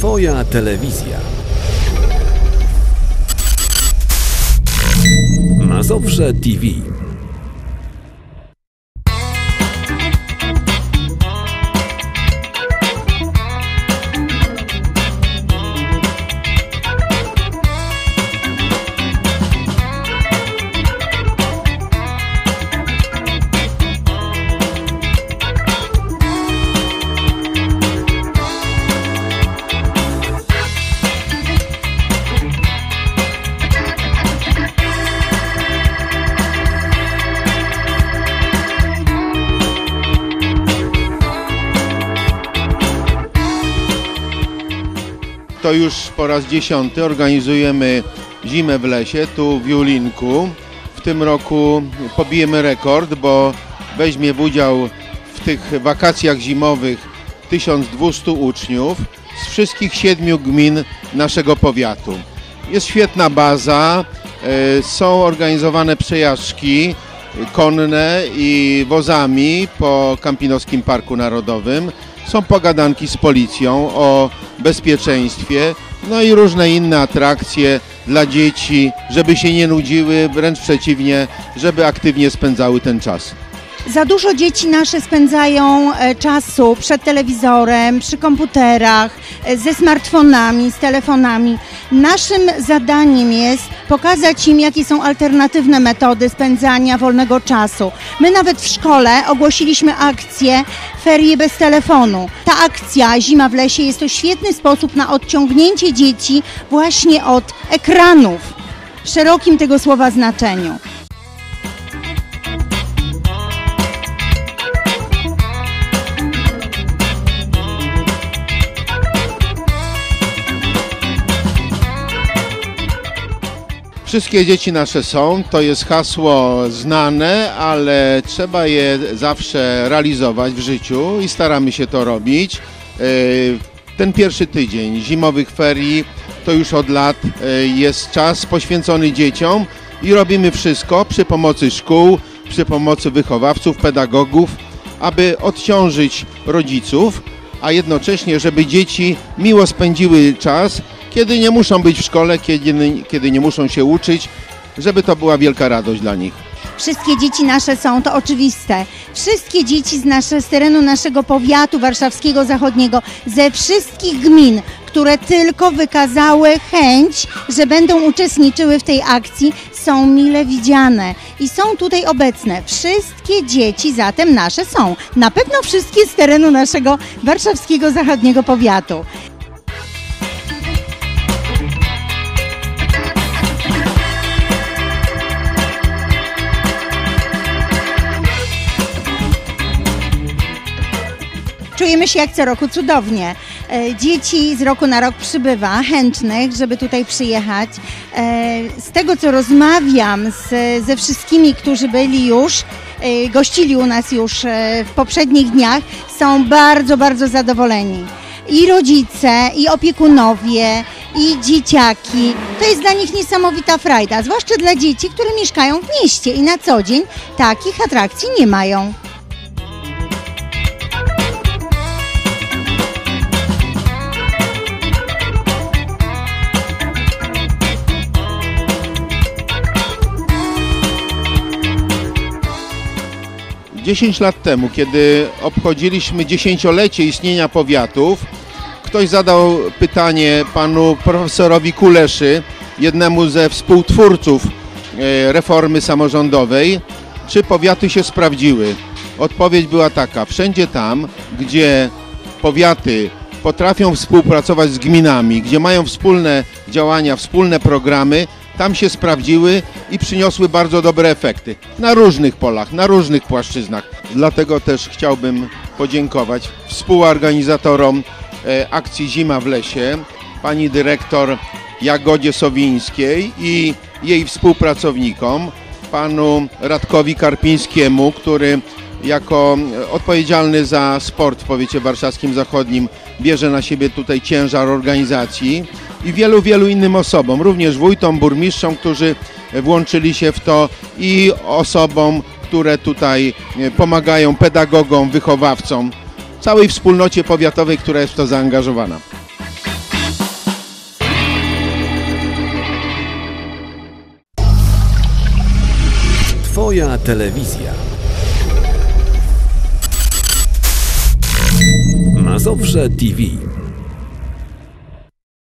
Twoja telewizja. Mazowsze TV. To już po raz 10. organizujemy Zimę w lesie, tu w Julinku. W tym roku pobijemy rekord, bo weźmie udział w tych wakacjach zimowych 1200 uczniów z wszystkich 7 gmin naszego powiatu. Jest świetna baza, są organizowane przejażdżki konne i wozami po Kampinoskim Parku Narodowym. Są pogadanki z policją o bezpieczeństwie, no i różne inne atrakcje dla dzieci, żeby się nie nudziły, wręcz przeciwnie, żeby aktywnie spędzały ten czas. Za dużo dzieci nasze spędzają czasu przed telewizorem, przy komputerach, ze smartfonami, z telefonami. Naszym zadaniem jest pokazać im, jakie są alternatywne metody spędzania wolnego czasu. My nawet w szkole ogłosiliśmy akcję Ferie bez telefonu. Ta akcja Zima w lesie jest to świetny sposób na odciągnięcie dzieci właśnie od ekranów w szerokim tego słowa znaczeniu. Wszystkie dzieci nasze są, to jest hasło znane, ale trzeba je zawsze realizować w życiu i staramy się to robić. Ten pierwszy tydzień zimowych ferii to już od lat jest czas poświęcony dzieciom i robimy wszystko przy pomocy szkół, przy pomocy wychowawców, pedagogów, aby odciążyć rodziców, a jednocześnie, żeby dzieci miło spędziły czas, kiedy nie muszą być w szkole, kiedy nie muszą się uczyć, żeby to była wielka radość dla nich. Wszystkie dzieci nasze są, to oczywiste. Wszystkie dzieci z terenu naszego powiatu warszawskiego zachodniego, ze wszystkich gmin, które tylko wykazały chęć, że będą uczestniczyły w tej akcji, są mile widziane i są tutaj obecne. Wszystkie dzieci zatem nasze są. Na pewno wszystkie z terenu naszego warszawskiego zachodniego powiatu. Czujemy się jak co roku cudownie. Dzieci z roku na rok przybywa, chętnych, żeby tutaj przyjechać. Z tego, co rozmawiam ze wszystkimi, którzy byli już, gościli u nas już w poprzednich dniach, są bardzo, bardzo zadowoleni. I rodzice, i opiekunowie, i dzieciaki. To jest dla nich niesamowita frajda, zwłaszcza dla dzieci, które mieszkają w mieście i na co dzień takich atrakcji nie mają. Dziesięć lat temu, kiedy obchodziliśmy 10-lecie istnienia powiatów, ktoś zadał pytanie panu profesorowi Kuleszy, jednemu ze współtwórców reformy samorządowej, czy powiaty się sprawdziły. Odpowiedź była taka: wszędzie tam, gdzie powiaty potrafią współpracować z gminami, gdzie mają wspólne działania, wspólne programy, tam się sprawdziły i przyniosły bardzo dobre efekty na różnych polach, na różnych płaszczyznach. Dlatego też chciałbym podziękować współorganizatorom akcji Zima w lesie, pani dyrektor Jagodzie Sowińskiej i jej współpracownikom, panu Radkowi Karpińskiemu, który jako odpowiedzialny za sport w powiecie warszawskim zachodnim bierze na siebie tutaj ciężar organizacji, i wielu innym osobom, również wójtom, burmistrzom, którzy włączyli się w to, i osobom, które tutaj pomagają, pedagogom, wychowawcom, całej wspólnocie powiatowej, która jest w to zaangażowana. Twoja telewizja. Mazowsze TV.